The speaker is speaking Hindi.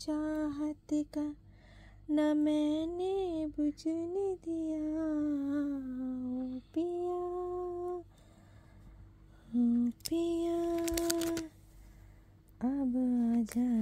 चाहत का न मैंने बुझने दिया। ओ पिया, ओ पिया, अब आजा